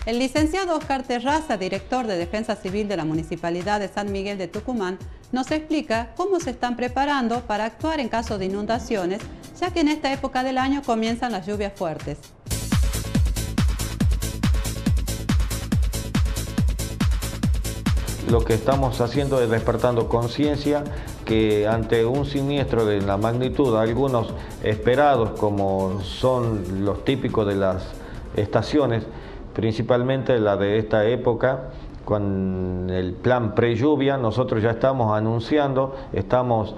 El licenciado Oscar Terraza, director de Defensa Civil de la Municipalidad de San Miguel de Tucumán, nos explica cómo se están preparando para actuar en caso de inundaciones, ya que en esta época del año comienzan las lluvias fuertes. Lo que estamos haciendo es despertando conciencia que ante un siniestro de la magnitud, algunos esperados como son los típicos de las estaciones, principalmente la de esta época, con el plan pre-lluvia, nosotros ya estamos anunciando, estamos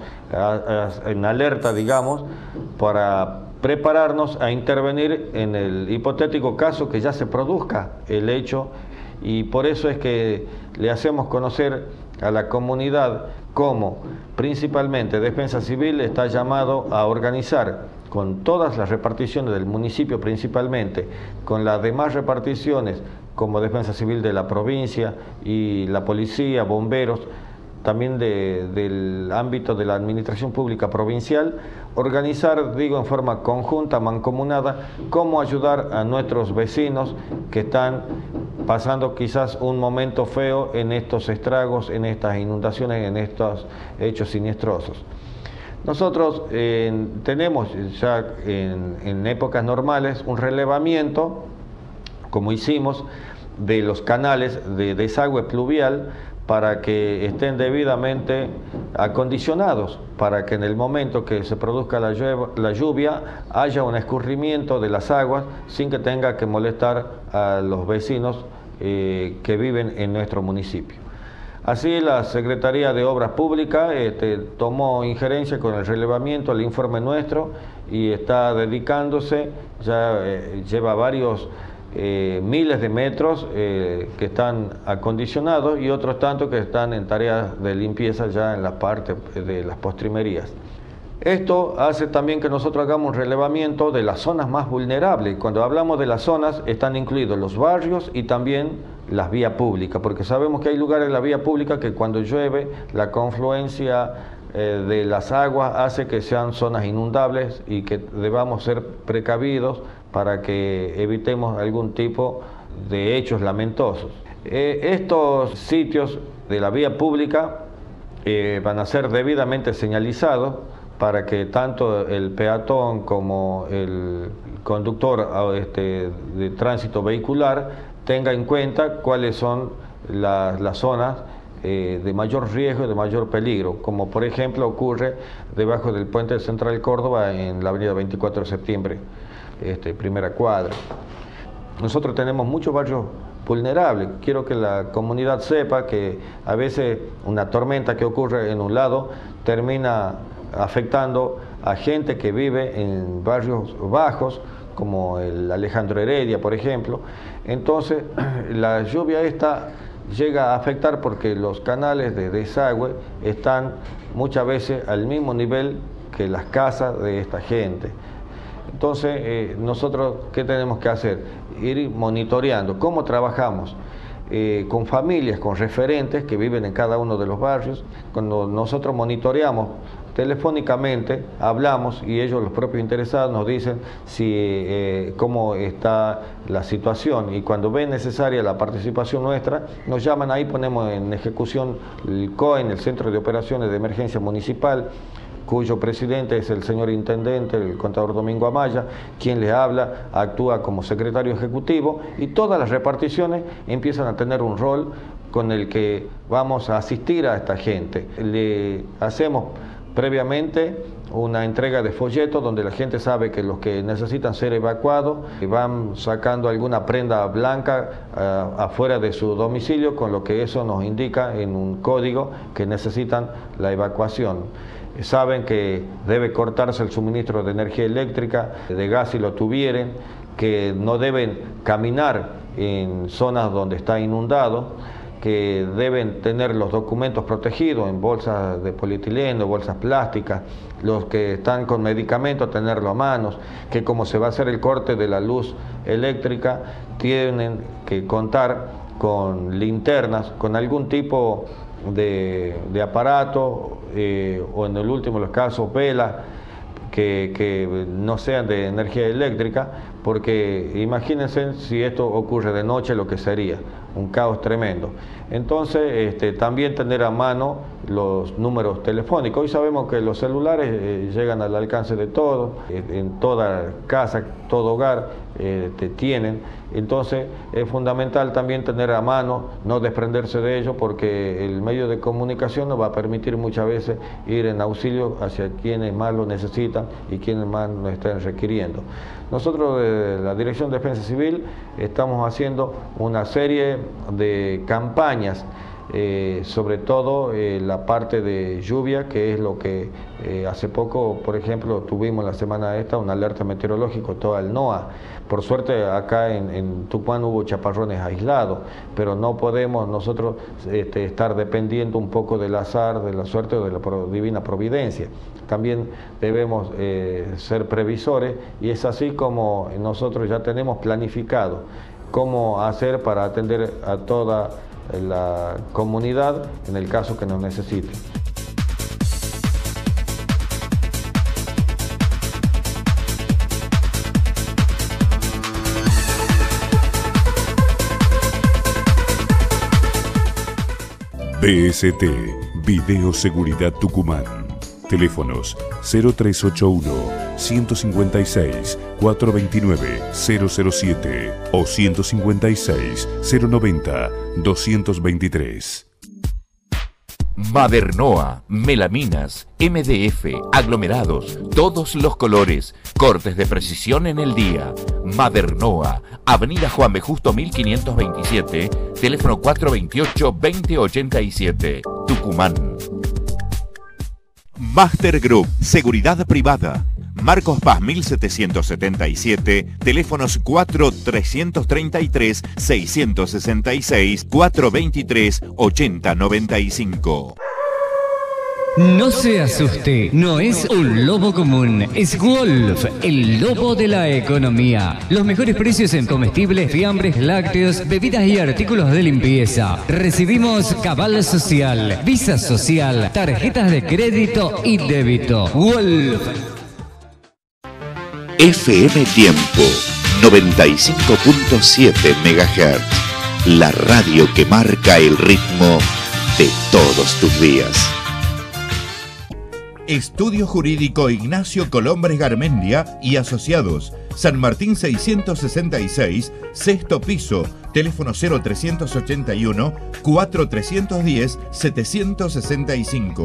en alerta, digamos, para prepararnos a intervenir en el hipotético caso que ya se produzca el hecho, y por eso es que le hacemos conocer a la comunidad cómo principalmente Defensa Civil está llamado a organizar con todas las reparticiones del municipio principalmente, con las demás reparticiones como Defensa Civil de la provincia y la policía, bomberos, también del ámbito de la administración pública provincial, organizar, digo, en forma conjunta, mancomunada, cómo ayudar a nuestros vecinos que están pasando quizás un momento feo en estos estragos, en estas inundaciones, en estos hechos siniestrosos. Nosotros tenemos ya en épocas normales un relevamiento, como hicimos, de los canales de desagüe pluvial para que estén debidamente acondicionados, para que en el momento que se produzca la lluvia haya un escurrimiento de las aguas sin que tenga que molestar a los vecinos que viven en nuestro municipio. Así, la Secretaría de Obras Públicas tomó injerencia con el relevamiento, el informe nuestro, y está dedicándose, ya lleva varios miles de metros que están acondicionados y otros tantos que están en tareas de limpieza ya en la parte de las postrimerías. Esto hace también que nosotros hagamos un relevamiento de las zonas más vulnerables. Cuando hablamos de las zonas están incluidos los barrios y también las vías públicas, porque sabemos que hay lugares en la vía pública que cuando llueve la confluencia de las aguas hace que sean zonas inundables y que debamos ser precavidos para que evitemos algún tipo de hechos lamentosos. Estos sitios de la vía pública van a ser debidamente señalizados para que tanto el peatón como el conductor de tránsito vehicular tenga en cuenta cuáles son las zonas de mayor riesgo y de mayor peligro, como por ejemplo ocurre debajo del puente Central Córdoba en la avenida 24 de septiembre, primera cuadra. Nosotros tenemos muchos barrios vulnerables. Quiero que la comunidad sepa que a veces una tormenta que ocurre en un lado termina afectando a gente que vive en barrios bajos, como el Alejandro Heredia, por ejemplo. Entonces, la lluvia esta llega a afectar porque los canales de desagüe están muchas veces al mismo nivel que las casas de esta gente. Entonces, nosotros, ¿qué tenemos que hacer? Ir monitoreando cómo trabajamos con familias, con referentes que viven en cada uno de los barrios. Cuando nosotros monitoreamos telefónicamente, hablamos y ellos, los propios interesados, nos dicen cómo está la situación, y cuando ven necesaria la participación nuestra, nos llaman, ahí ponemos en ejecución el COEN, el Centro de Operaciones de Emergencia Municipal, cuyo presidente es el señor intendente, el contador Domingo Amaya, quien les habla, actúa como secretario ejecutivo, y todas las reparticiones empiezan a tener un rol con el que vamos a asistir a esta gente. Le hacemos previamente una entrega de folletos donde la gente sabe que los que necesitan ser evacuados van sacando alguna prenda blanca afuera de su domicilio, con lo que eso nos indica en un código que necesitan la evacuación. Saben que debe cortarse el suministro de energía eléctrica, de gas si lo tuvieren, que no deben caminar en zonas donde está inundado, que deben tener los documentos protegidos en bolsas de polietileno, bolsas plásticas, los que están con medicamentos tenerlo a manos, que como se va a hacer el corte de la luz eléctrica, tienen que contar con linternas, con algún tipo de aparato, o en el último de los casos velas que no sean de energía eléctrica, porque imagínense si esto ocurre de noche, lo que sería un caos tremendo. Entonces, también tener a mano los números telefónicos. Hoy sabemos que los celulares llegan al alcance de todos, en toda casa, todo hogar tienen. Entonces, es fundamental también tener a mano, no desprenderse de ellos, porque el medio de comunicación nos va a permitir muchas veces ir en auxilio hacia quienes más lo necesitan y quienes más lo estén requiriendo. Nosotros de la Dirección de Defensa Civil estamos haciendo una serie de campañas, sobre todo la parte de lluvia, que es lo que hace poco, por ejemplo, tuvimos la semana esta una alerta meteorológica, todo el NOAA. Por suerte acá en Tucumán hubo chaparrones aislados, pero no podemos nosotros estar dependiendo un poco del azar, de la suerte o de la divina providencia. También debemos ser previsores, y es así como nosotros ya tenemos planificado cómo hacer para atender a toda la comunidad en el caso que nos necesite. BST, Videoseguridad Tucumán. Teléfonos 0381-156-429-007 o 156-090-223. Madernoa, melaminas, MDF, aglomerados, todos los colores, cortes de precisión en el día. Madernoa, Avenida Juan B. Justo 1527, teléfono 428-2087, Tucumán. Master Group, Seguridad Privada. Marcos Paz 1777, teléfonos 4333-666, 423-8095. No se asuste, no es un lobo común, es Wolf, el lobo de la economía. Los mejores precios en comestibles, fiambres, lácteos, bebidas y artículos de limpieza. Recibimos cabal social, visa social, tarjetas de crédito y débito. Wolf. FM Tiempo 95.7 MHz, la radio que marca el ritmo de todos tus días. Estudio Jurídico Ignacio Colombres Garmendia y Asociados, San Martín 666, sexto piso, teléfono 0381 4310 765.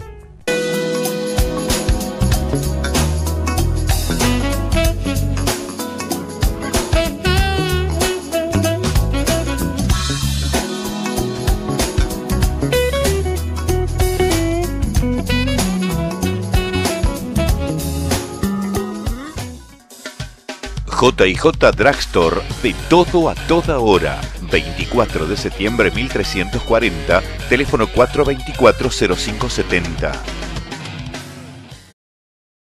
J&J Drugstore, de todo a toda hora. 24 de septiembre 1340, teléfono 424-0570.